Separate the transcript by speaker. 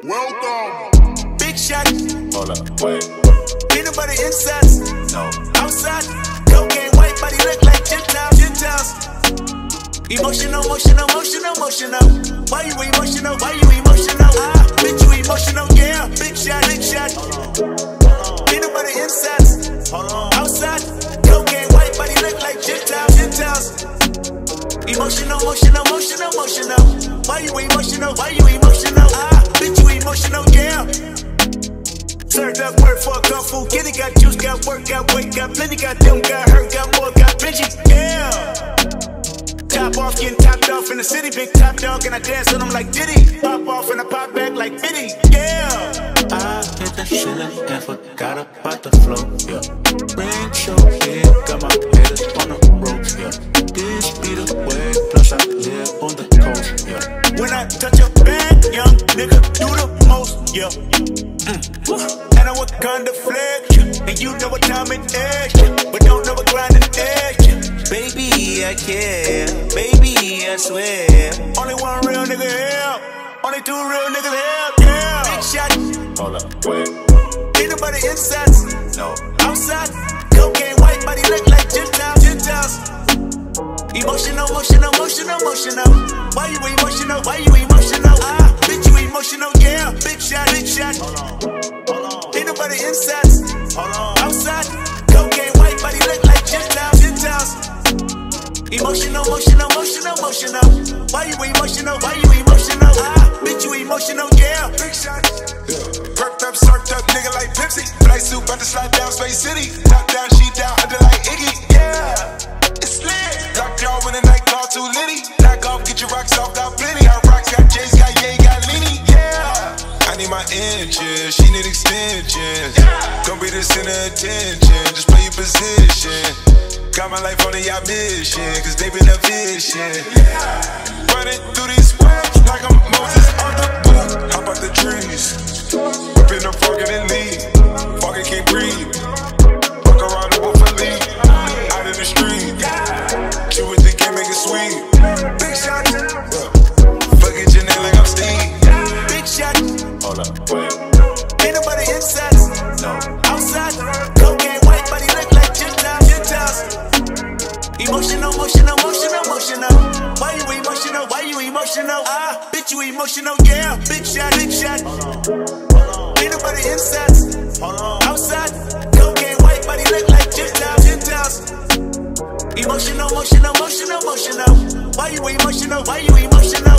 Speaker 1: Welcome.
Speaker 2: Big shot.
Speaker 3: Hold up, wait.
Speaker 2: Peanut butter insides.
Speaker 3: No.
Speaker 2: Outside. Cocaine white body look like Gentiles. Emotional. Why you emotional? Bitch, you emotional, yeah. Big shot. Peanut butter insides. Outside. Cocaine white body look like Gentiles. Emotional. Why you emotional? Bitch, you emotional, yeah. Served up work for a kung fu kitty. Got juice, got work, got weight, got plenty. Got them, got hurt, got more, got Benji, yeah. Top off, getting topped off in the city. Big top dog, and I dance on them like Diddy. Pop off and I pop back like Biddy, yeah.
Speaker 3: I hit the ceiling and forgot about the flow, yeah. Ring show, yeah, got my head on the ropes, yeah. This be the way, plus I live on the coast, yeah.
Speaker 2: When I touch a bag, young nigga do the most, yeah. And I work on the flex, yeah. And you know what time it is, yeah. But don't know what grinding is, yeah. Baby, I care, baby, I swear. Only one real nigga here, only two real niggas here, yeah. Big shot.
Speaker 3: Hold up, wait.
Speaker 2: Peanut butter insides.
Speaker 3: No.
Speaker 2: Outside. Cocaine white body look like Gentiles. Emotional. Why you emotional? Bitch, you emotional, yeah. Big shot. Peanut butter insides. Outside. Cocaine white body look like Gentiles. Emotional. Why you emotional? Bitch, you emotional, yeah.
Speaker 1: Big shot. Perked up, circled up, nigga like Pepsi. Flight suit, about to slide down Space City. Top down, she down, under like Iggy, yeah. It's lit. Locked y'all when the night call too litty. Knock off, get your rocks off, got plenty. Our rocks got J's, got Ye, got Lenny, yeah. I need my engine, she need extensions. Don't be the center of attention, just play your position. Got my life on a yacht mission, cause they been efficient. Running through these waves like I'm Moses on the boot. Hop out the trees, whip in the park and then leave. Fucking can't breathe. Fuck around the wolf and leave. Out in the street, chew with the game, make it sweet. Big shot, fucking Janelle like I'm Steve.
Speaker 2: Big shot.
Speaker 3: Hold up, wait.
Speaker 2: Peanut butter insides.
Speaker 3: No.
Speaker 2: Outside. Cocaine white body look like Gentiles. Emotional. Why you emotional? Bitch, you emotional, yeah. Big shot. Peanut butter insides. Outside. Cocaine white body look like Gentiles. Emotional. Why you emotional?